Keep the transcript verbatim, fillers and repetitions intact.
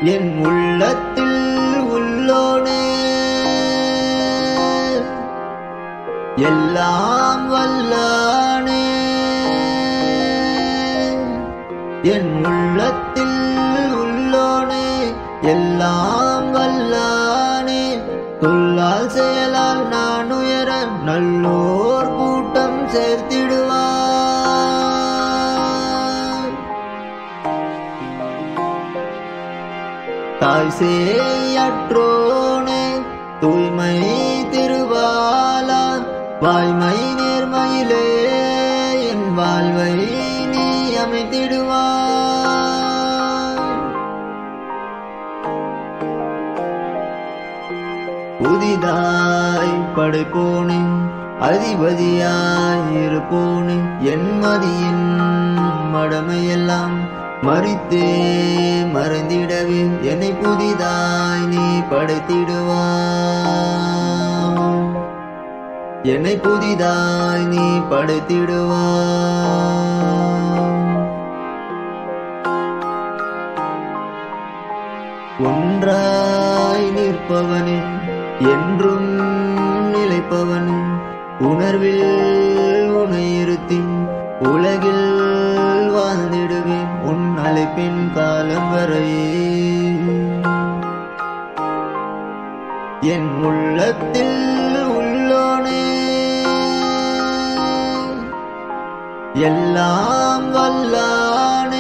என் உள்ளத்தில் உள்ளோனே எல்லாம் வல்லானே என் உள்ளத்தில் உள்ளோனே எல்லாம் வல்லானே சொல்லால் செயலால் நான் உயர நல்லோர் கூட்டம் சேர்த்திடுவார் தாய் சேயற்றோனே தூய்மை திருவாலா வாய்மை நேர்மையிலே என் வாழ்வை நீ அமைத்திடுவாய் புதிதாய் படைப்போனே அதிபதியாய் இருப்போனே என் மதியின் மடமையெல்லாம் மறித்தே மறந்திடவே என்னை புதிதாய் நீ படைத்திடுவாய் என்னை புதிதாய் நீ படைத்திடுவாய் ஒன்றாய் நிற்பவனே என்றும் நிலைப்பவனே உணர்வில் உனை இருத்தி உலகில் வாழ்ந்திடுவேன் உன் அழைப்பின் காலம் வரை என் உள்ளத்தில் உள்ளோனே எல்லாம் வல்லானே